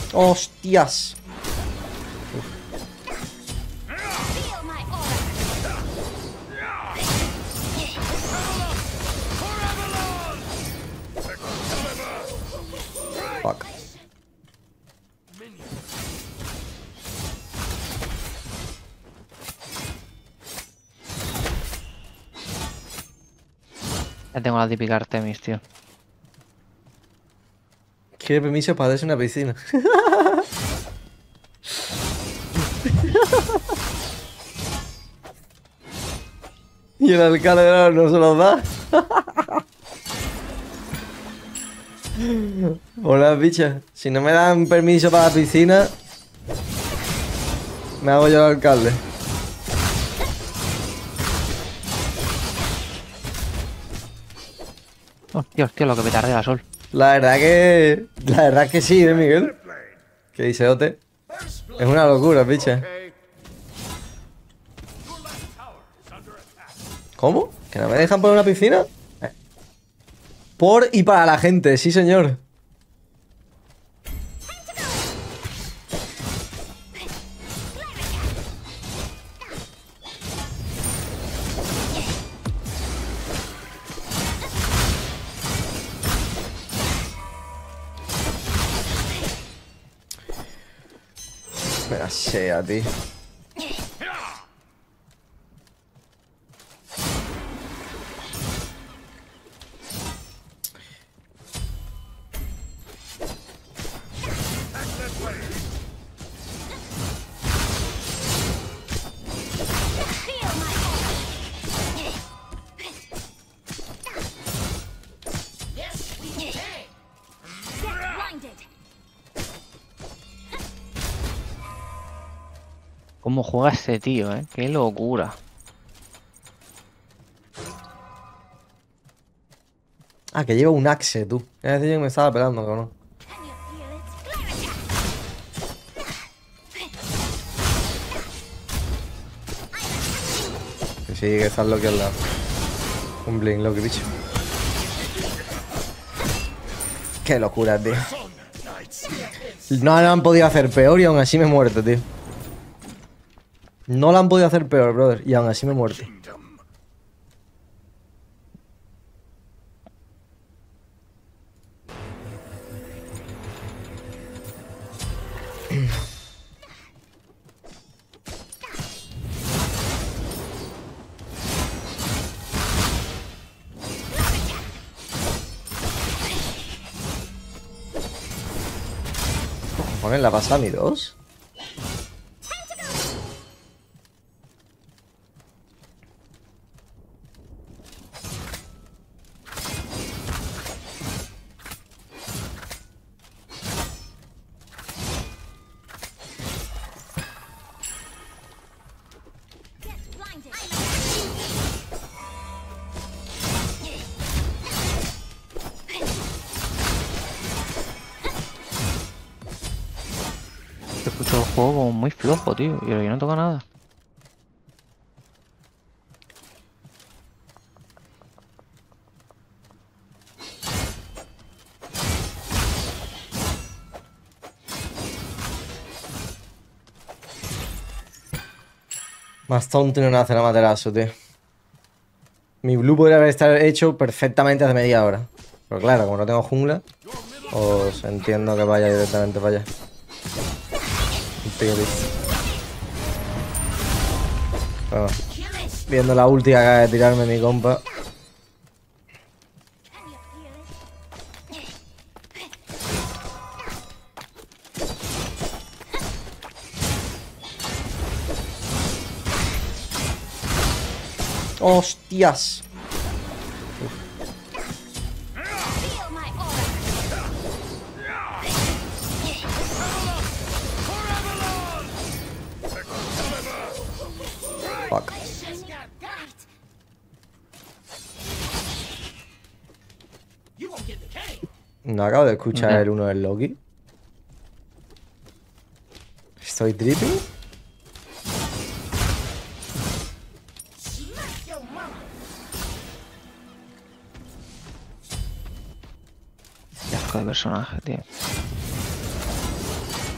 ¡Hostias! Fuck. Ya tengo la típica Artemis, tío. Quiere permiso para darse una piscina. Y el alcalde no se los da. Hola, bicha. Si no me dan permiso para la piscina, me hago yo el alcalde. Hostia, hostia, lo que me tardé la sol. La verdad que sí, Miguel. ¿Qué dice Ote? Es una locura, bicha. ¿Cómo? ¿Que no me dejan poner una piscina? Por y para la gente, sí señor. Me la sea, tío. ¿Cómo juega este tío, Qué locura. Ah, que lleva un axe, tú. Es decir, que me estaba pelando, cabrón. Que sí, que estás loco al lado. Un bling, lo que he dicho. Qué locura, tío. No lo han podido hacer peor y aún así me he muerto, tío. No lo han podido hacer peor, brother. Y aún así me he muerto. ¿Ponen la pasada mi 2? Escucho el juego como muy flojo, tío. Y yo no toco nada. Más tonto y no nace la materazo, tío. Mi blue podría haber estado hecho perfectamente hace media hora. Pero claro, como no tengo jungla, os entiendo que vaya directamente para allá. Un tío listo. Bueno, viendo la ulti que acaba de tirarme mi compa. ¡Hostias! Fuck. No acabo de escuchar el uno del Loki. ¿Estoy tripping? Qué asco de personaje, tío.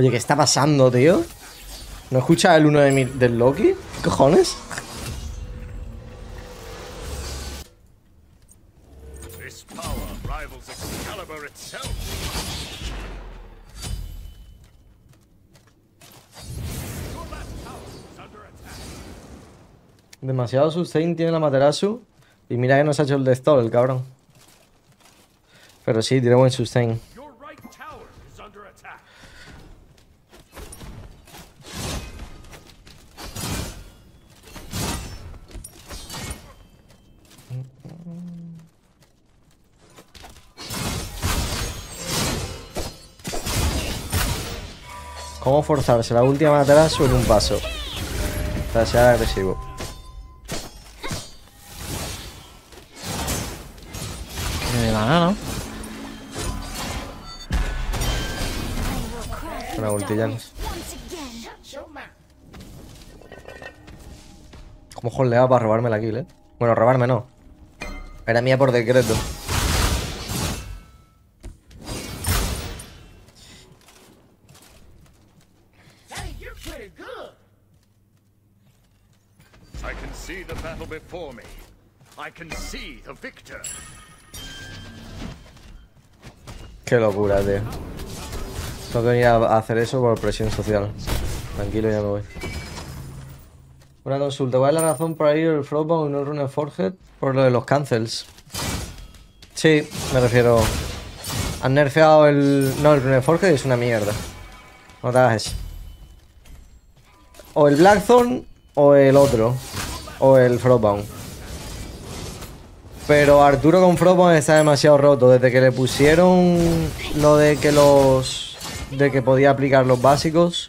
Oye, ¿qué está pasando, tío? ¿No escuchas el uno del Loki? ¿Qué cojones? This power rivals Excalibur itself. Your last tower is under attack. Demasiado sustain tiene la Materasu. Y mira que no se ha hecho el Death Toll, el cabrón. Pero sí, tiene buen sustain. Your right tower is under attack. ¿Cómo forzarse la última Materasu en un paso? Para ser agresivo. De mana, ¿no? Una ulti ya. ¿Cómo holdeaba para robarme la kill, Bueno, robarme no. Era mía por decreto. Hey, you're pretty good. I can see the battle before me. I can see the victor. Qué locura, tío. Tengo que venir a hacer eso por presión social. Tranquilo, ya me voy. Una consulta. ¿Cuál es la razón para ir el Frostbound y no el Runeforged? Por lo de los cancels. Sí, me refiero... Han nerfeado el... No, el Runeforged es una mierda. No te hagas eso. O el Blackthorn o el otro. O el Frostbound. Pero Arturo con Frostbound está demasiado roto. Desde que le pusieron lo de que los... de que podía aplicar los básicos.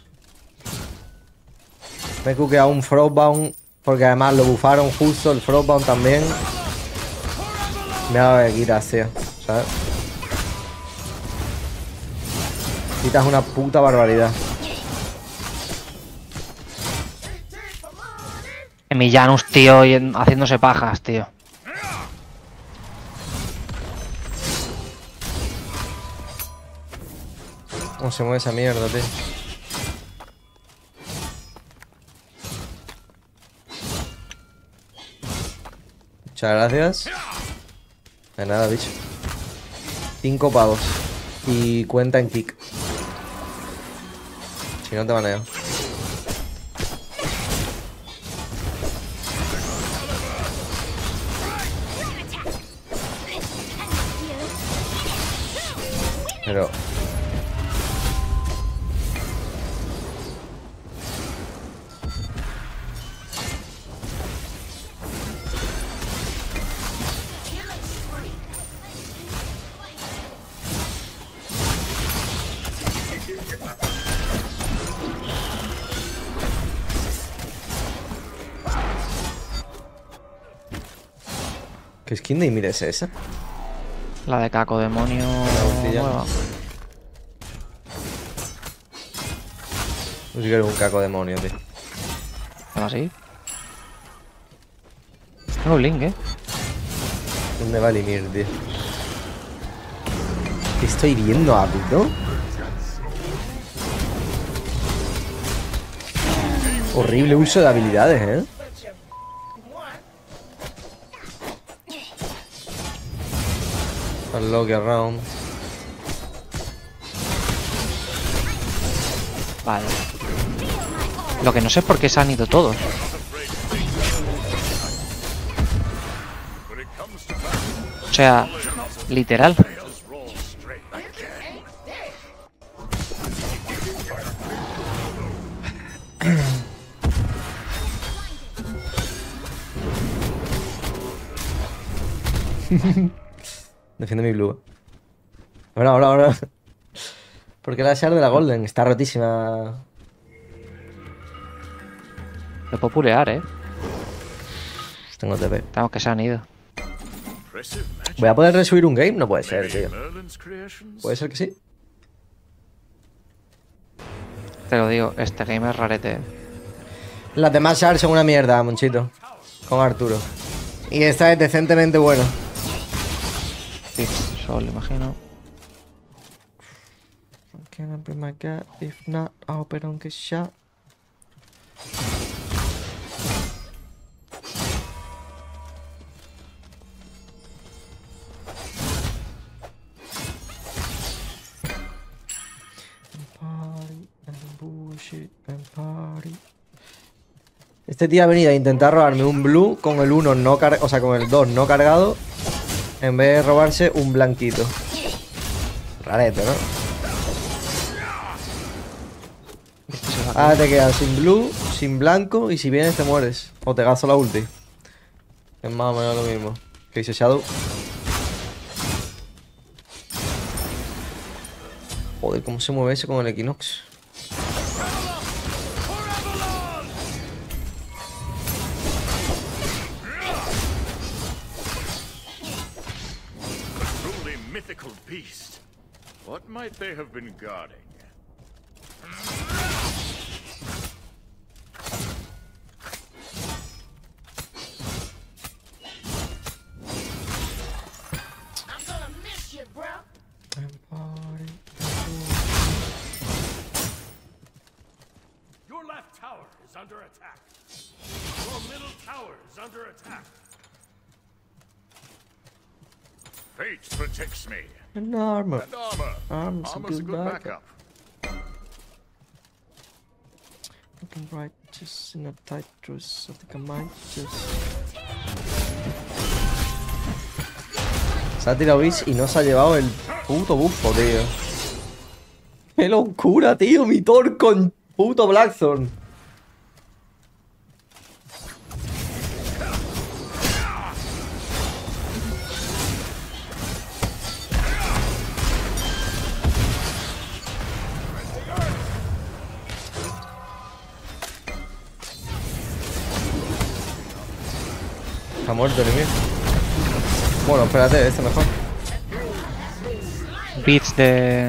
Me he cuqueado un Frostbound. Porque además lo bufaron justo el Frostbound también. Me ha dado de quitas, tío. ¿Sabes? Quitas una puta barbaridad. Emilianus, tío, y haciéndose pajas, tío. ¿Cómo se mueve esa mierda, tío? Muchas gracias. De nada, bicho. 5 pavos. Y cuenta en kick. Si no te baneo. Pero... ¿Qué skin de Ymir es esa? La de Caco Demonio ultilla. nueva. Yo quiero un caco demonio, tío. Así. Tengo un link, ¿Dónde va el Ymir, tío? ¿Qué estoy viendo, árbitro? Horrible uso de habilidades, Unlock around. Vale. Lo que no sé es por qué se han ido todos. O sea, literal. Just roll straight. Defiende mi blue. Ahora. Porque la shard de la Golden está rotísima. Lo puedo pulear, Tengo TP. Tengo que se han ido. Impressive magic. ¿Voy a poder resubir un game? No puede ser, tío. Merlin's creations. ¿Puede ser que sí? Te lo digo, este game es rarete. Las demás shards son una mierda, Monchito. Con Arturo. Y esta es decentemente buena. Sí, solo imagino. Can I bring my gat? If not, I hope I don't get shot. Party and bullshit and party. Este tío ha venido a intentar robarme un blue con el 1 no cargado, o sea, con el 2 no cargado, en vez de robarse un blanquito. Rarete, ¿no? Ahora te quedas sin blue, sin blanco y si vienes te mueres. O te gasto la ulti. Es más o menos lo mismo. ¿Qué dice Shadow? Joder, cómo se mueve ese con el Equinox. Truly mythical beast. What might they have been guarding? Your left tower is under attack. Your middle tower is under attack. Fate protects me. And armor. And armor. Armor's a Armor's good backup. backup. Looking right, just in a tight dress. I think I might just... Se ha tirado Beast y no se ha llevado el puto bufo, tío. ¡Qué locura, tío! Mi Thor con puto Blackthorn. Está muerto el enemigo. Bueno, espérate, este mejor. Beats de...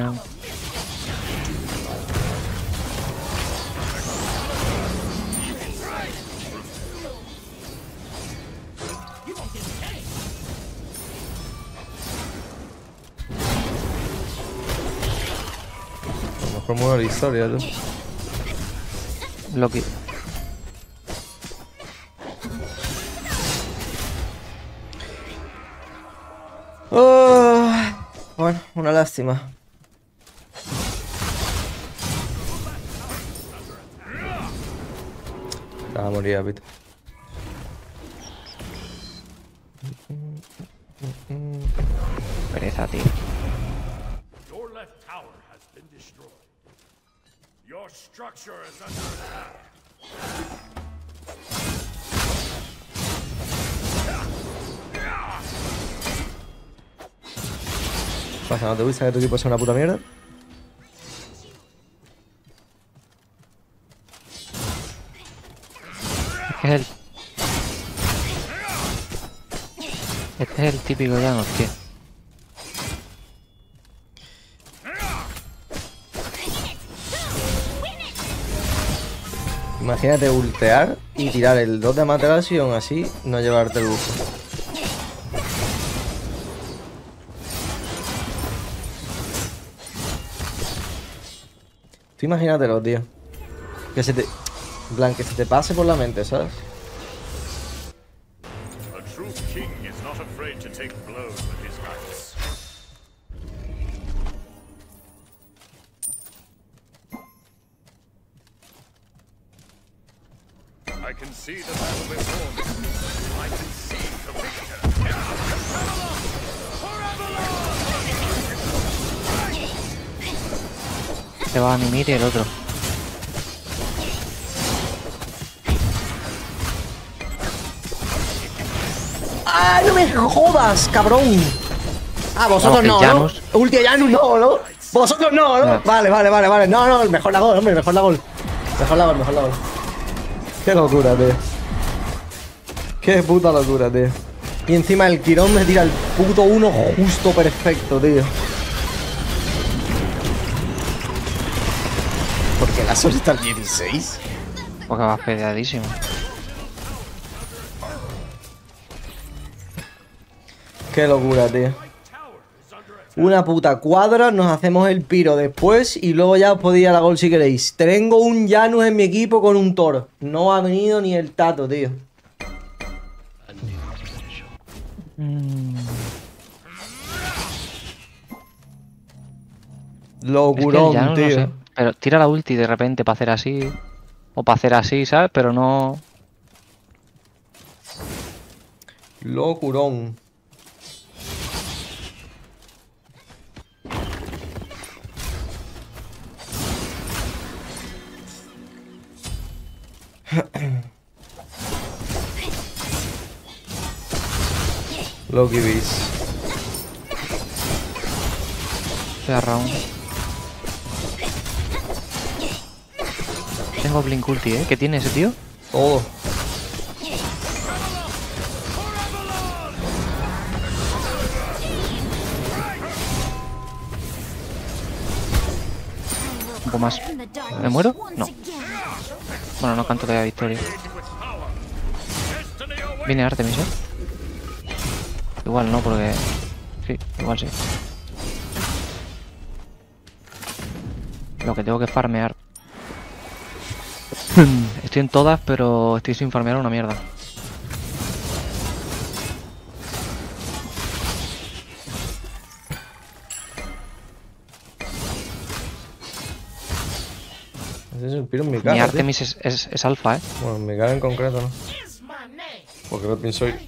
A lo mejor muere la historia, tú. Loki. Oh, bueno, una lástima. Se va a morir, Pito. Pereza, tío. Your left tower has been destroyed. Your structure is under attack. Pasa, ¿no te gusta que tu equipo sea una puta mierda? Es el... Este es el típico Janus, tío. Imagínate ultear y tirar el 2 de Amaterasu y aún así no llevarte el bufo. Tú imagínatelo, tío. Que se te... en plan, que se te pase por la mente, ¿sabes? A true king is not afraid to take blows with his knights. I can see the battle before me. I can see the victor. Se va a mimir y el otro. ¡Ah, no me jodas, cabrón! Ah, vosotros No, no, el ¿no? Janus. Ulti Janus no, ¿no? Vosotros no, ¿no? No. Vale, vale, vale, vale. No, no, mejor la gol, hombre, mejor la gol. Mejor la gol, mejor la gol. Qué locura, tío. Qué puta locura, tío. Y encima el Quirón me tira el puto 1 justo perfecto, tío. ¿Por qué la Sol está al 16? Porque va pegadísimo. Qué locura, tío. Una puta cuadra, nos hacemos el piro después y luego ya os podéis ir a la gol si queréis. Tengo un Janus en mi equipo con un Thor. No ha venido ni el tato, tío. Locurón, ya no tío. sé. Pero tira la ulti de repente para hacer así. O para hacer así, ¿sabes? Pero no... Locurón. Loki Beast. Estoy a round. Tengo Blink ulti, ¿eh? ¿Qué tiene ese tío? Todo. Un poco más. ¿Me muero? No. Bueno, no canto todavía victoria. Viene Artemis, ¿eh? Igual no, porque... Sí, igual sí. Lo que tengo que farmear. Estoy en todas, pero estoy sin farmear una mierda. Ese es el piro en mi cara. Mi tío. Artemis es alfa, ¿eh? Bueno, en mi cara en concreto, ¿no? Porque lo pienso ir.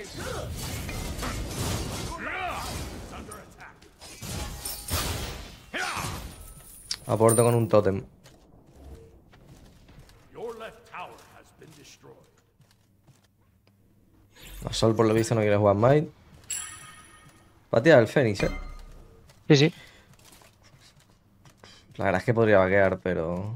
Aporto con un tótem. A Sol por lo visto no quiere jugar Might. Va a tirar el Fénix, ¿eh? Sí, sí. La verdad es que podría vaquear, pero...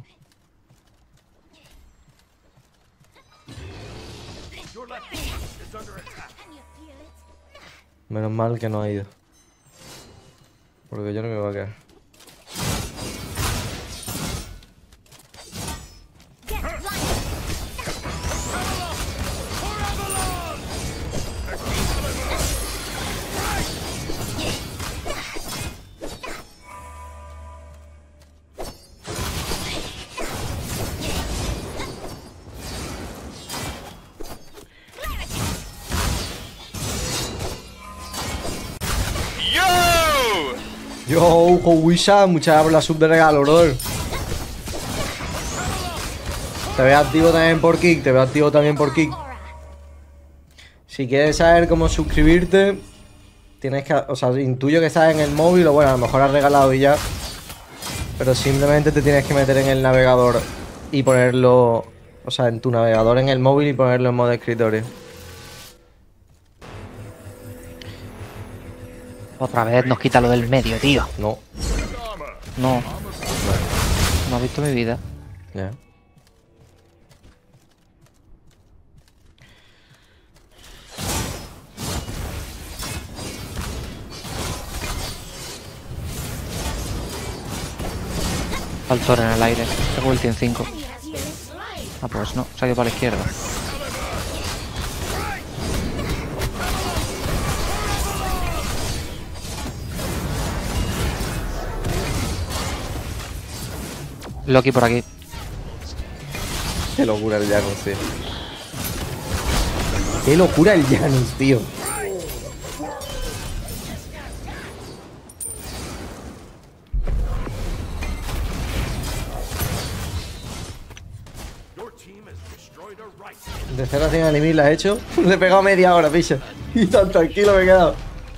Menos mal que no ha ido. Porque yo no me voy a quedar. Yo, Wisha, muchas gracias por la sub de regalo, brother. Te veo activo también por Kick, te veo activo también por Kick. Si quieres saber cómo suscribirte, tienes que, o sea, intuyo que estás en el móvil o bueno, a lo mejor has regalado y ya. Pero simplemente te tienes que meter en el navegador y ponerlo, o sea, en tu navegador en el móvil y ponerlo en modo escritorio. Otra vez nos quita lo del medio, tío. No, No. No has visto mi vida. ya. Al Thor en el aire. Tengo ulti en 5. Ah, pues no. Se ha ido para la izquierda. Loki por aquí. Qué locura el Janus, tío. Qué locura el Janus, tío. De 0 a 100 al Limit la he hecho. Le he pegado media hora, picha. Y tan tranquilo me he quedado.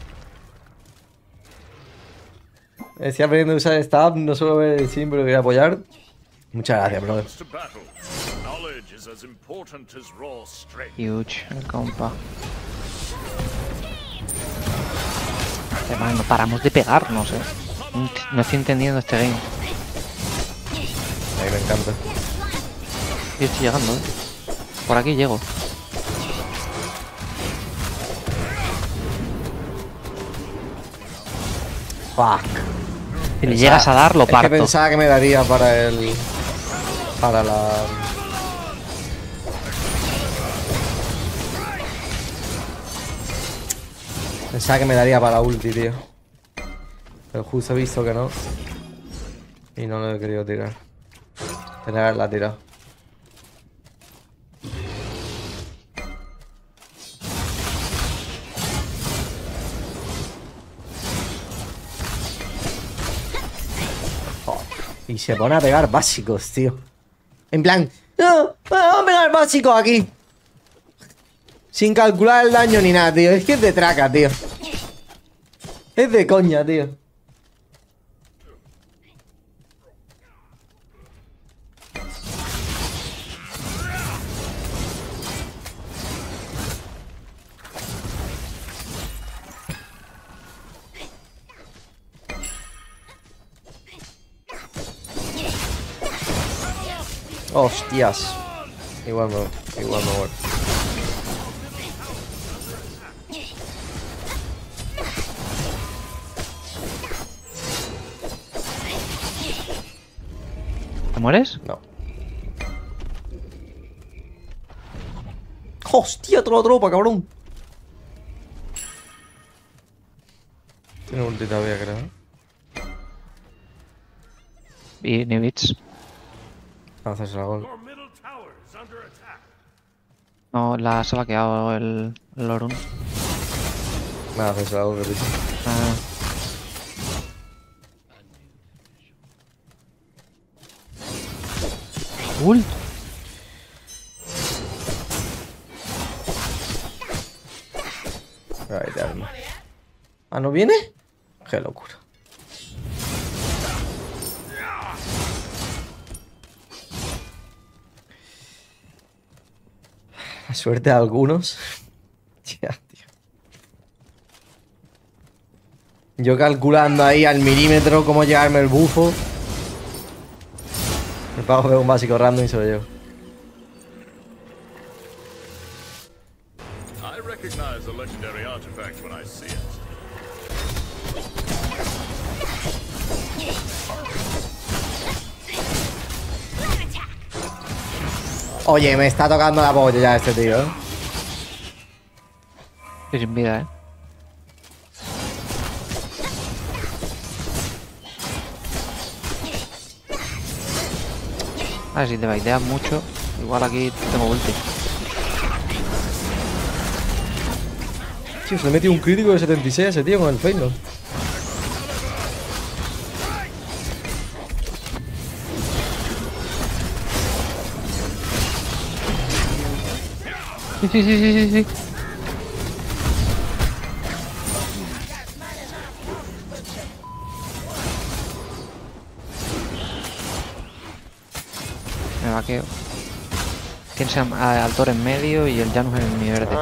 Estoy aprendiendo a usar stab, no suelo ver el sim, pero voy a apoyar. Muchas gracias, brother. Huge, el compa. Además, no paramos de pegarnos, No estoy entendiendo este game. A mí me encanta. Yo estoy llegando, Por aquí llego. Fuck. Si le llegas a dar, lo Es que parto. pensaba que me daría para el... Para la... Pensaba que me daría para la ulti, tío. Pero justo he visto que no. Y no lo he querido tirar. Tenía que haberla tirado. Joder. Y se pone a pegar básicos, tío. En plan, no, vamos a pegar básicos aquí. Sin calcular el daño ni nada, tío. Es que es de traca, tío. Es de coña, tío. Hostias. Igual me muero. ¿Te mueres? No. Hostia, toda la tropa, cabrón. Tiene ulti todavía, creo. Y ni bits. Vamos a hacerse la gol. Your middle tower is under attack. No, se ha vaqueado el Lorun. Vamos a hacerse la gol, repito. Ah, ult. Ahí te arma. ¿Ah, no viene? Qué locura. La suerte de algunos. Ya, tío. Yo calculando ahí al milímetro cómo llevarme el bufo. Me pago de un básico random y se lo llevo. I recognize the legendary artifact when I see it. Oye, me está tocando la polla ya este tío, ¿eh? Estoy sin vida, A ver, si te baideas mucho, igual aquí tengo ulti. Tío, se le metió un crítico de 76 a ese tío con el Feynor. Sí. Me vaqueo. Tienes al Thor en medio y el Janus en mi verde.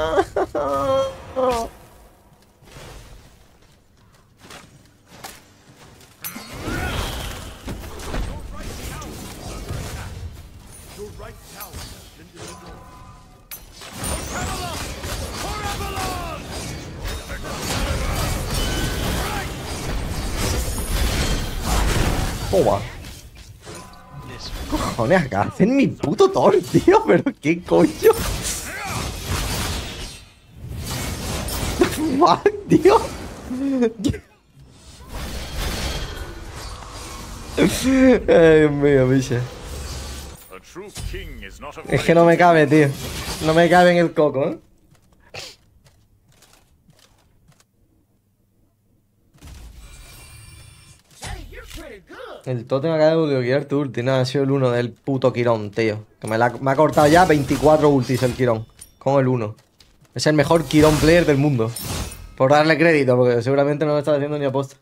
Toma. Cojones, acá hacen mi puto Thor, tío. Pero qué coño. Fuck, tío. Ay, Dios mío, biche. A true king is not Es que no me cabe, tío. No me cabe en el coco, ¿eh? El tótem acaba de bloquear tu ulti. Nada, ha sido el 1 del puto Quirón, tío. Que me ha cortado ya 24 ultis el Quirón. Con el 1. Es el mejor Quirón player del mundo. Por darle crédito, porque seguramente no lo está haciendo ni aposta.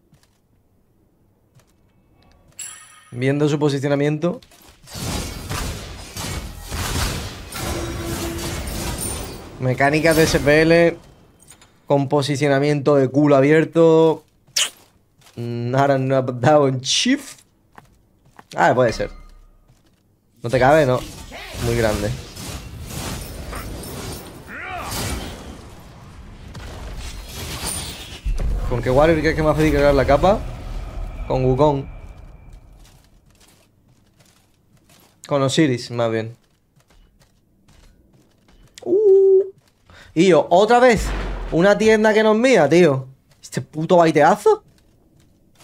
Viendo su posicionamiento. Mecánicas de SPL. Con posicionamiento de culo abierto. Not a down shift. Ah, puede ser. ¿No te cabe? No. Muy grande. ¿Con qué Warrior crees que me hace cargar la capa? Con Wukong. Con Osiris, más bien. Y yo, otra vez. Una tienda que no es mía, tío. Este puto baiteazo.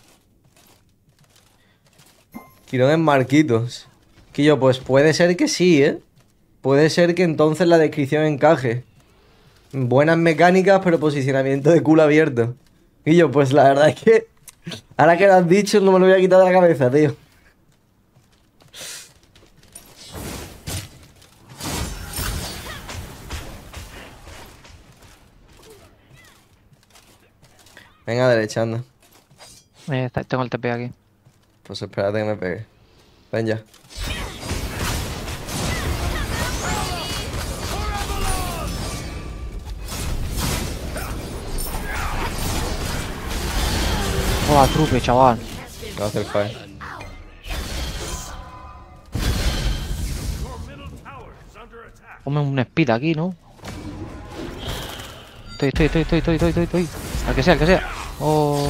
Quirón en Marquitos. Quillo, pues puede ser que sí, ¿eh? Puede ser que entonces la descripción encaje. Buenas mecánicas, pero posicionamiento de culo abierto. Quillo, pues la verdad es que... Ahora que lo has dicho, no me lo voy a quitar de la cabeza, tío. Venga, derecha, anda. Tengo el TP aquí. Pues espérate que me pegue. Ven ya. Joder, trupe, chaval. Va a hacer fire. Ponme un speed aquí, ¿no? Estoy. Al que sea. Oh.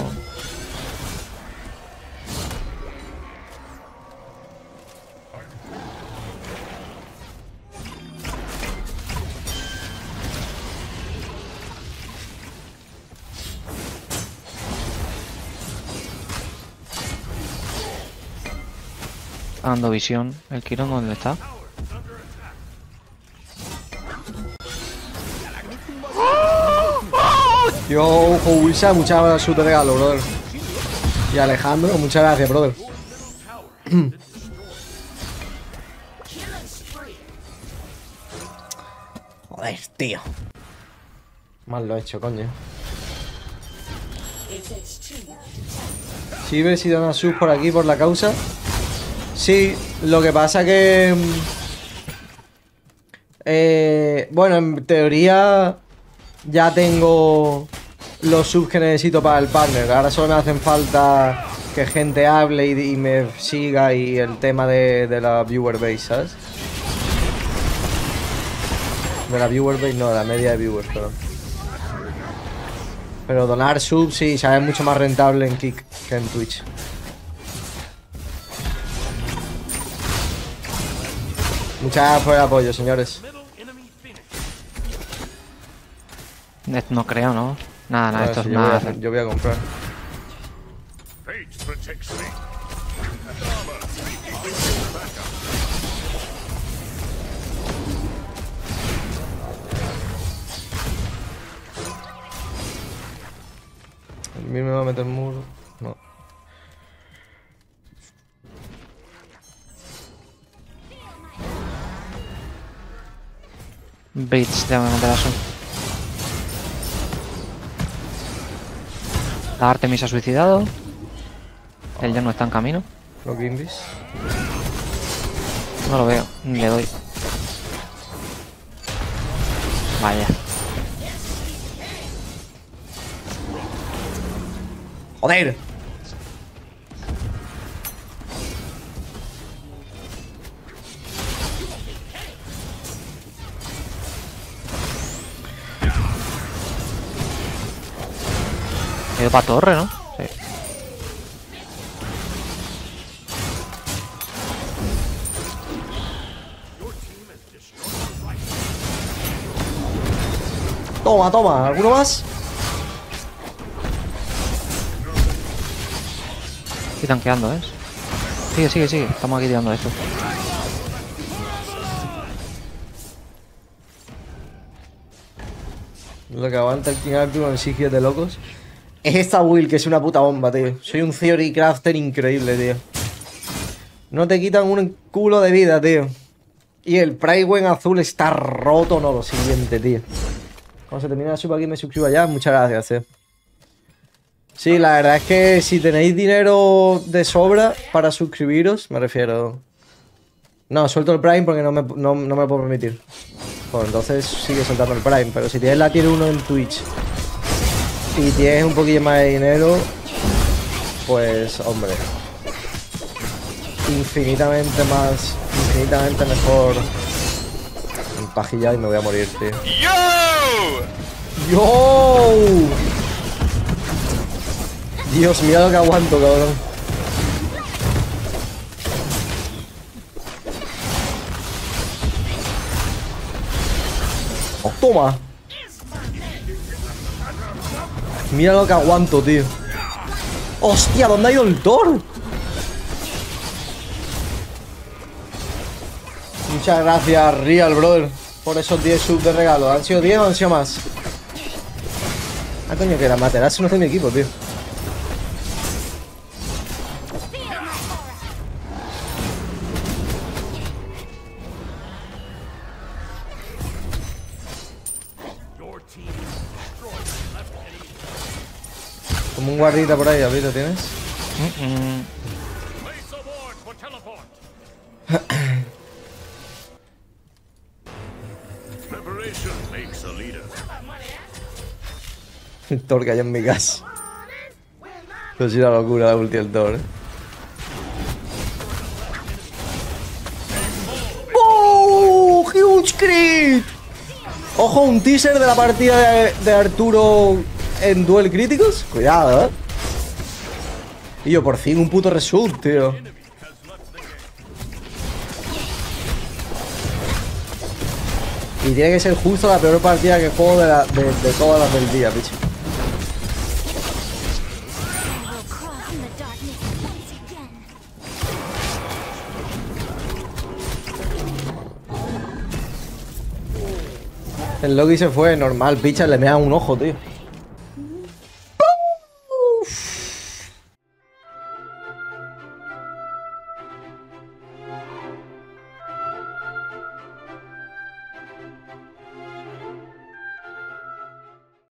Dando visión. ¿El Quirón dónde está? Yo, Wilson, muchas gracias por tu regalo, brother. Y Alejandro, muchas gracias, brother. Joder, tío. Mal lo he hecho, coño. Sí, ves si dan a sub por aquí por la causa. Sí, lo que pasa que... bueno, en teoría ya tengo los subs que necesito para el partner. Ahora solo me hacen falta que gente hable y me siga y el tema de la viewer base, ¿sabes? De la viewer base, no, de la media de viewers, perdón. Pero donar subs sí, sabes, mucho más rentable en Kick que en Twitch. Muchas gracias por el apoyo, señores. No creo, ¿no? Nada, esto es sí, nada. yo voy a comprar. Fate protects me. El mío me va a meter muro. No. Bates, déjame meter eso. La Artemis ha suicidado. Él ya no está en camino. Los Gimbis. No lo veo, ni le doy. Vaya. ¡Joder! He ido para torre, ¿no? Sí. Toma, toma. ¿Alguno más? Estoy tanqueando, ¿eh? Sigue. Estamos aquí tirando esto. Lo que aguanta el King Arthur en sitios de locos es esta build, que es una puta bomba, tío. Soy un Theory Crafter increíble, tío. No te quitan un culo de vida, tío. Y el Pricewen azul está roto, no, lo siguiente, tío. Cuando se termine la sub aquí me suscribo ya. Muchas gracias, tío. Sí, la verdad es que si tenéis dinero de sobra para suscribiros, me refiero... No, suelto el Prime porque no me lo puedo permitir. Pues entonces sigue soltando el Prime. Pero si tienes la tier 1 en Twitch y tienes un poquillo más de dinero, pues, hombre, infinitamente mejor empajillado y me voy a morir, tío. ¡Yo! Dios, mira lo que aguanto, cabrón. ¡Oh, toma! Mira lo que aguanto, tío. ¡Hostia! ¿Dónde ha ido el Thor? Muchas gracias, Real, brother, por esos 10 subs de regalo. ¿Han sido 10 o han sido más? Ah, coño, que la Materasu no es de mi equipo, tío. Como un guardita por ahí, ¿ahorita tienes? Place aboard for teleport. Preparation makes a leader. El Thor cayó en mi casa. Pero sí, la locura la ulti del Thor, ¡Oh! ¡Huge crit! Ojo, un teaser de la partida de Arturo en duel críticos. Cuidado, Y yo, por fin, un puto result, tío. Y tiene que ser justo la peor partida que juego de todas las del día, bicho. El Loki se fue, normal, picha, le mea un ojo, tío.